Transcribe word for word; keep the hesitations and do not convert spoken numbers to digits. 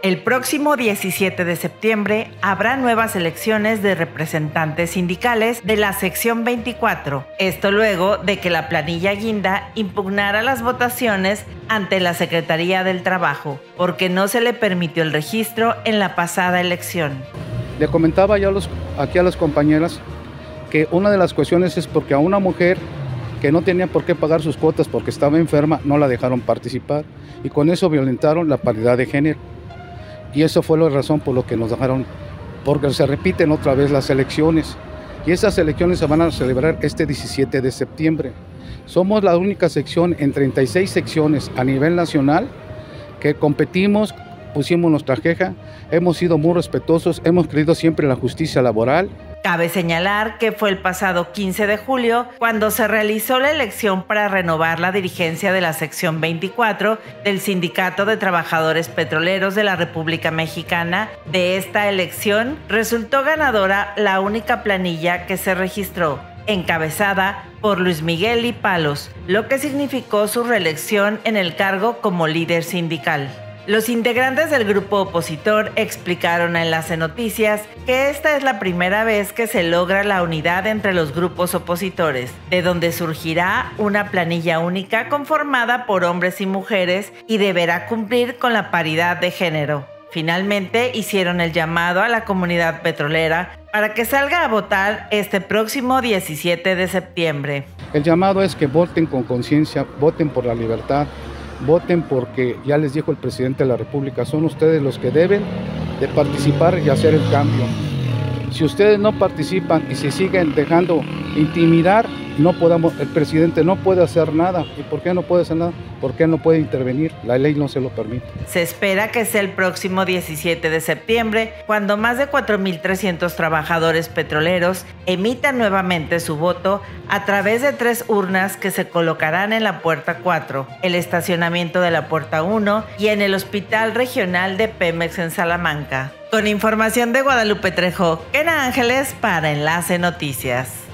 El próximo diecisiete de septiembre habrá nuevas elecciones de representantes sindicales de la sección veinticuatro. Esto luego de que la planilla Guinda impugnara las votaciones ante la Secretaría del Trabajo, porque no se le permitió el registro en la pasada elección. Le comentaba yo a los, aquí a las compañeras que una de las cuestiones es porque a una mujer que no tenía por qué pagar sus cuotas porque estaba enferma, no la dejaron participar y con eso violentaron la paridad de género. Y eso fue la razón por lo que nos dejaron, porque se repiten otra vez las elecciones. Y esas elecciones se van a celebrar este diecisiete de septiembre. Somos la única sección en treinta y seis secciones a nivel nacional que competimos, pusimos nuestra queja, hemos sido muy respetuosos, hemos creído siempre en la justicia laboral. Cabe señalar que fue el pasado quince de julio cuando se realizó la elección para renovar la dirigencia de la sección veinticuatro del Sindicato de Trabajadores Petroleros de la República Mexicana. De esta elección resultó ganadora la única planilla que se registró, encabezada por Luis Miguel y Palos, lo que significó su reelección en el cargo como líder sindical. Los integrantes del grupo opositor explicaron a Enlace Noticias que esta es la primera vez que se logra la unidad entre los grupos opositores, de donde surgirá una planilla única conformada por hombres y mujeres y deberá cumplir con la paridad de género. Finalmente hicieron el llamado a la comunidad petrolera para que salga a votar este próximo diecisiete de septiembre. El llamado es que voten con conciencia, voten por la libertad, voten porque ya les dijo el presidente de la República, son ustedes los que deben de participar y hacer el cambio. Si ustedes no participan y se siguen dejando intimidar, no podamos, el presidente no puede hacer nada. ¿Y por qué no puede hacer nada? Porque él no puede intervenir, la ley no se lo permite. Se espera que sea el próximo diecisiete de septiembre, cuando más de cuatro mil trescientos trabajadores petroleros emitan nuevamente su voto a través de tres urnas que se colocarán en la puerta cuatro, el estacionamiento de la puerta uno y en el Hospital Regional de Pemex en Salamanca. Con información de Guadalupe Trejo, Kena Ángeles para Enlace Noticias.